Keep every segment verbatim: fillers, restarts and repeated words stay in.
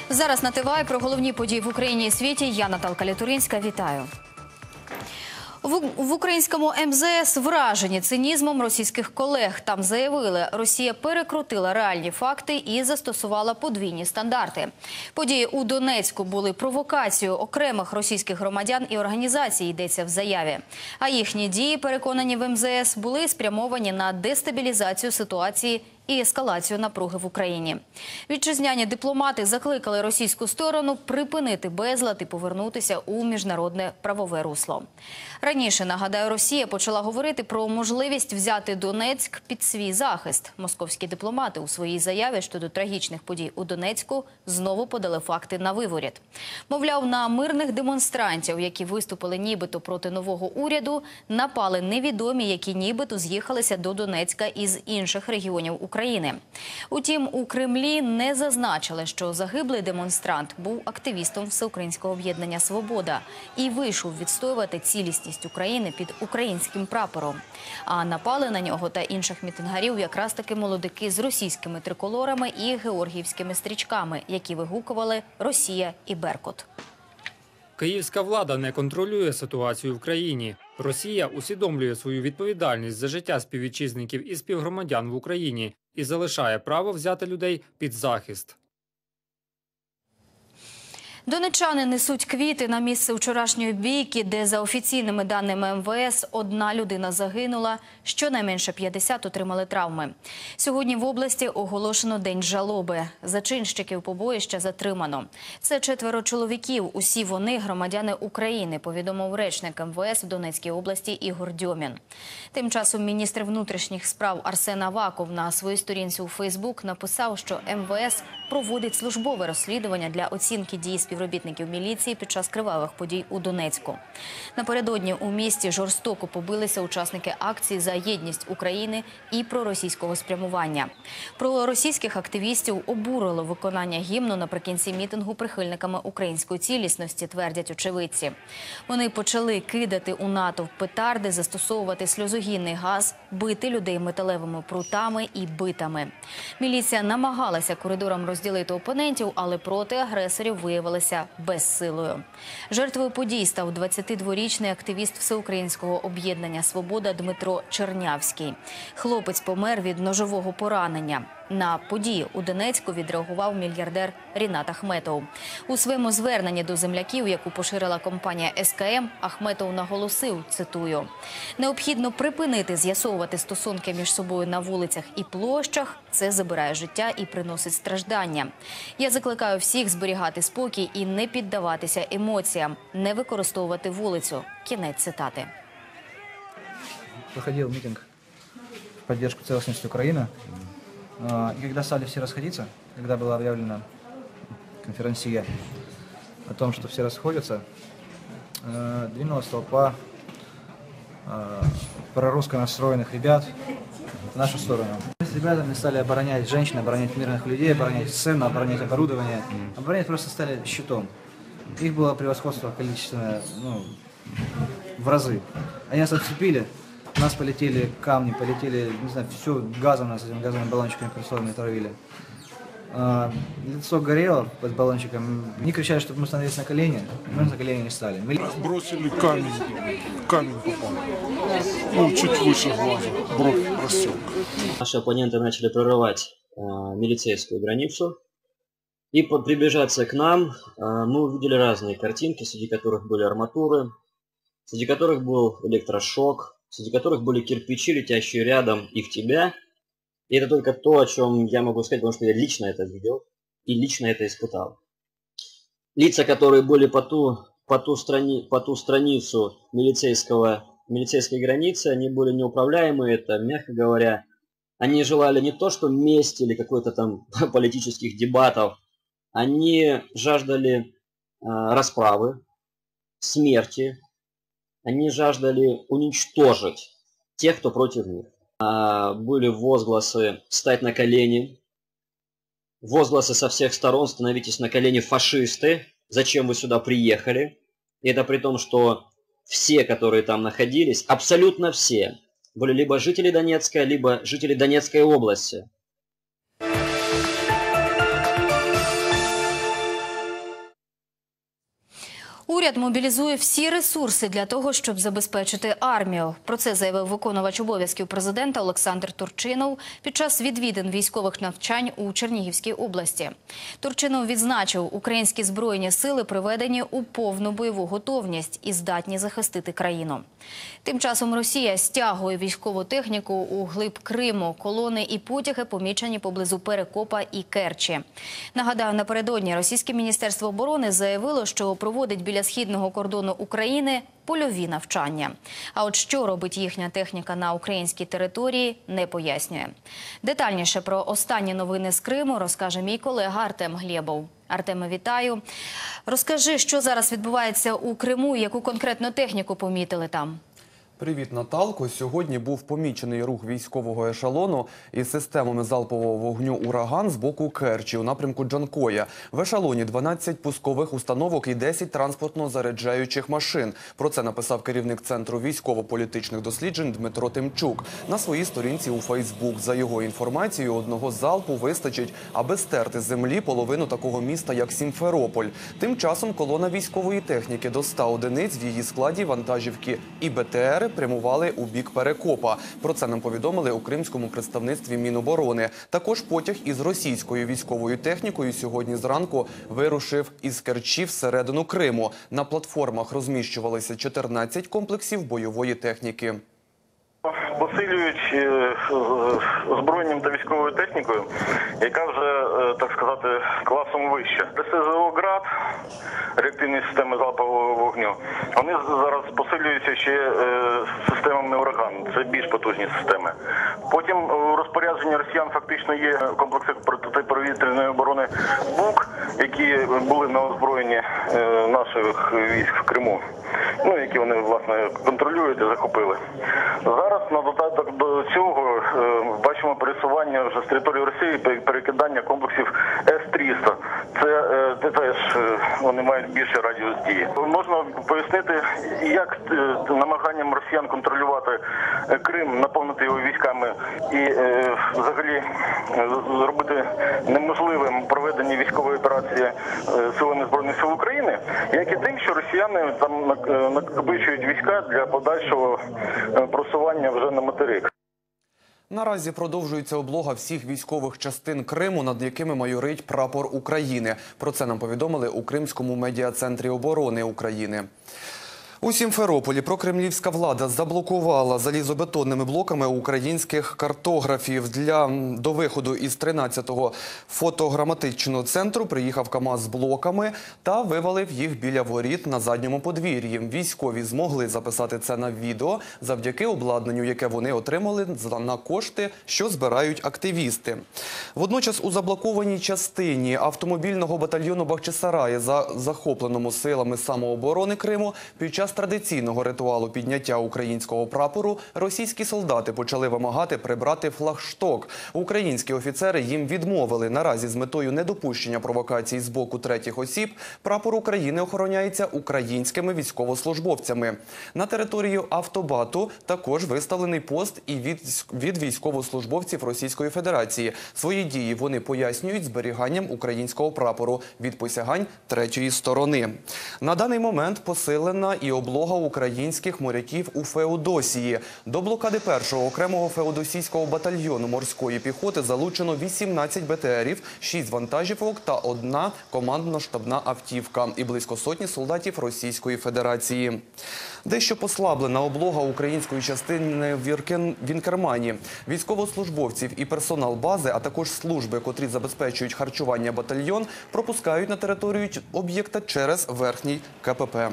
Зараз на ТВА про головні події в Україні і світі. Я Наталка Літуринська. Вітаю. В українському ем зет ес вражені цинізмом російських колег. Там заявили, Росія перекрутила реальні факти і застосувала подвійні стандарти. Події у Донецьку були провокацією окремих російських громадян і організацій, йдеться в заяві. А їхні дії, переконані в ем зет ес, були спрямовані на дестабілізацію ситуації і ескалацію напруги в Україні. Вітчизняні дипломати закликали російську сторону припинити безлад і повернутися у міжнародне правове русло. Раніше, нагадаю, Росія почала говорити про можливість взяти Донецьк під свій захист. Московські дипломати у своїй заяві щодо трагічних подій у Донецьку знову подали факти на виворіт. Мовляв, на мирних демонстрантів, які виступили нібито проти нового уряду, напали невідомі, які нібито з'їхалися до Донецька із інших регіонів України. України. Утім, у Кремлі не зазначили, що загиблий демонстрант був активістом Всеукраїнського об'єднання «Свобода» і вийшов відстоювати цілісність України під українським прапором. А напали на нього та інших мітингарів якраз таки молодики з російськими триколорами і георгіївськими стрічками, які вигукували «Росія» і «Беркут». Київська влада не контролює ситуацію в країні. Росія усвідомлює свою відповідальність за життя співвітчизників і співгромадян в Україні і залишає право взяти людей під захист. Донеччани несуть квіти на місце вчорашньої бійки, де, за офіційними даними ем ве ес, одна людина загинула, щонайменше п'ятдесят отримали травми. Сьогодні в області оголошено День жалоби. Зачинщиків побоїща затримано. Це четверо чоловіків, усі вони громадяни України, повідомив речник ем ве ес в Донецькій області Ігор Дьомін. Тим часом міністр внутрішніх справ Арсен Аваков на своїй сторінці у Фейсбук написав, що ем ве ес проводить службове розслідування для оцінки дій співробітників міліції під час кривавих подій у Донецьку. Напередодні у місті жорстоко побилися учасники акції «За єдність України» і проросійського спрямування. Проросійських активістів обурило виконання гімну наприкінці мітингу прихильниками української цілісності, твердять очевидці. Вони почали кидати у натовп петарди, застосовувати сльозогінний газ, бити людей металевими прутами і битами. Міліція намагалася коридором розділити опонентів, але проти агресорів виявилися безсилою. Жертвою подій став двадцятидворічний активіст Всеукраїнського об'єднання «Свобода» Дмитро Чернявський. Хлопець помер від ножового поранення. На події у Донецьку відреагував мільярдер Рінат Ахметов. У своєму зверненні до земляків, яку поширила компанія ес ка ем, Ахметов наголосив, цитую, «Необхідно припинити з'ясовувати стосунки між собою на вулицях і площах. Це забирає життя і приносить страждання. Я закликаю всіх зберігати спокій і не піддаватися емоціям, не використовувати вулицю». Кінець цитати. Проходил митинг в поддержку целостности Украины. И когда стали все расходиться, когда была объявлена конференция о том, что все расходятся, двинулась толпа прорусско настроенных ребят в нашу сторону. С ребятами стали оборонять женщин, оборонять мирных людей, оборонять сцену, оборонять оборудование. Оборонять просто стали щитом. Их было превосходство количественное, ну, в разы. Они нас отцепили. У нас полетели камни, полетели, не знаю, все газом нас, этими газовыми баллончиками присловными травили. А, лицо горело под баллончиком. Они кричали, чтобы мы становились на колени. Мы на колени не стали. Мы... Бросили камень, камень попал. Ну, чуть выше глаза, бровь рассек. Наши оппоненты начали прорывать э, милицейскую границу и приближаться к нам. Э, мы увидели разные картинки, среди которых были арматуры, среди которых был электрошок, среди которых были кирпичи, летящие рядом и в тебя. И это только то, о чем я могу сказать, потому что я лично это видел и лично это испытал. Лица, которые были по ту, по ту, страни, по ту страницу милицейского, милицейской границы, они были неуправляемые, это, мягко говоря, они желали не то, что мести или какой-то там политических дебатов, они жаждали э, расправы, смерти. Они жаждали уничтожить тех, кто против них. А, были возгласы «встать на колени», возгласы со всех сторон «становитесь на колени, фашисты», «зачем вы сюда приехали?». И это при том, что все, которые там находились, абсолютно все, были либо жители Донецка, либо жители Донецкой области. Уряд мобілізує всі ресурси для того, щоб забезпечити армію. Про це заявив виконувач обов'язків президента Олександр Турчинов під час відвідин військових навчань у Чернігівській області. Турчинов відзначив, українські збройні сили приведені у повну бойову готовність і здатні захистити країну. Тим часом Росія стягує військову техніку у глиб Криму. Колони і потяги помічені поблизу Перекопа і Керчі. Нагадаю, напередодні російське міністерство оборони заявило, що проводить біля східного кордону України польові навчання. А от що робить їхня техніка на українській території, не пояснює. Детальніше про останні новини з Криму розкаже мій колега Артем Глєбов. Артеме, вітаю. Розкажи, що зараз відбувається у Криму, яку конкретну техніку помітили там? Привіт, Наталко. Сьогодні був помічений рух військового ешелону із системами залпового вогню «Ураган» з боку Керчі у напрямку Джанкоя. В ешелоні дванадцять пускових установок і десять транспортно-заряджаючих машин. Про це написав керівник Центру військово-політичних досліджень Дмитро Тимчук на своїй сторінці у Фейсбук. За його інформацією, одного залпу вистачить, аби стерти з землі половину такого міста, як Сімферополь. Тим часом колона військової техніки до ста одиниць в її складі вантажівки і Б Т Р прямували у бік Перекопа. Про це нам повідомили у кримському представництві Міноборони. Також потяг із російською військовою технікою сьогодні зранку вирушив із Керчі всередину Криму. На платформах розміщувалися чотирнадцять комплексів бойової техніки. Посилюють озброєнням та військовою технікою, яка вже, так сказати, класом вища. Р С З О «Град», реактивні системи залпового вогню, вони зараз посилюються ще системами «Ураган». Це більш потужні системи. Потім у розпорядженні росіян фактично є комплекси протиповітряної оборони «Бук», які були на озброєнні наших військ в Криму, ну, які вони, власне, контролюють і захопили. Зараз на додаток до цього бачимо пересування вже з території Росії, перекидання комплексів С триста. Це, це теж вони мають більший радіус дії. Можна пояснити, як намаганням росіян контролювати Крим, наповнити його військами і е, взагалі зробити неможливим проведення військової операції е, силами Збройних сил України, як і тим, що росіяни там накопичують війська для подальшого просування вже на материк. Наразі продовжується облога всіх військових частин Криму, над якими майорить прапор України. Про це нам повідомили у Кримському медіа-центрі оборони України. У Сімферополі прокремлівська влада заблокувала залізобетонними блоками українських картографів. Для, до виходу із тринадцятого фотограматичного центру приїхав КАМАЗ з блоками та вивалив їх біля воріт на задньому подвір'ї. Військові змогли записати це на відео завдяки обладнанню, яке вони отримали на кошти, що збирають активісти. Водночас у заблокованій частині автомобільного батальйону Бахчисараї, за захопленому силами самооборони Криму, під час традиційного ритуалу підняття українського прапору російські солдати почали вимагати прибрати флагшток. Українські офіцери їм відмовили. Наразі з метою недопущення провокацій з боку третіх осіб прапор України охороняється українськими військовослужбовцями. На територію автобату також виставлений пост і від, від військовослужбовців Російської Федерації. Свої дії вони пояснюють зберіганням українського прапору від посягань третьої сторони. На даний момент посилена і облога українських моряків у Феодосії. До блокади першого окремого феодосійського батальйону морської піхоти залучено вісімнадцять Б Т Рів, шість вантажівок та одна командно-штабна автівка і близько сотні солдатів Російської Федерації. Дещо послаблена облога української частини в Інкермані. Військовослужбовців і персонал бази, а також служби, котрі забезпечують харчування батальйон, пропускають на територію об'єкта через верхній К П П.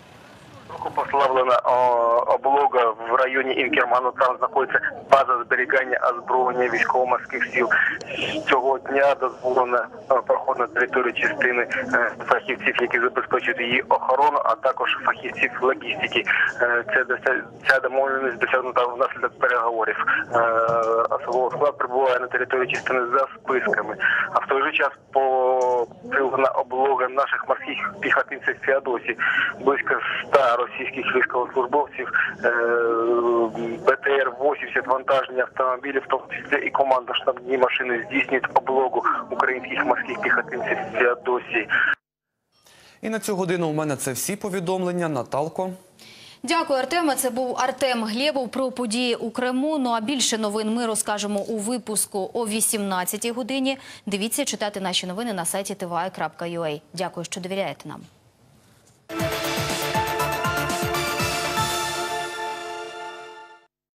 Послаблена облога в районі Інкерману. Там знаходиться база зберігання озброєння військово-морських сил. Цього дня дозволено проход на територію частини фахівців, які забезпечують її охорону, а також фахівців логістики. Ця домовленість досягнута внаслідок переговорів. Особовий склад прибуває на територію частини за списками. А в той же час посилена облога наших морських піхотинців в Феодосії. Близько ста російських військовослужбовців, Б Т Р вісімдесят вантажні автомобілі, в тому числі і командно-штабні машини, здійснюють облогу українських морських піхотинців в Феодосії. І на цю годину у мене це всі повідомлення. Наталко. Дякую, Артеме. Це був Артем Глєбов про події у Криму. Ну а більше новин ми розкажемо у випуску о вісімнадцятій годині. Дивіться, читайте наші новини на сайті ті ві ай крапка ю а. Дякую, що довіряєте нам.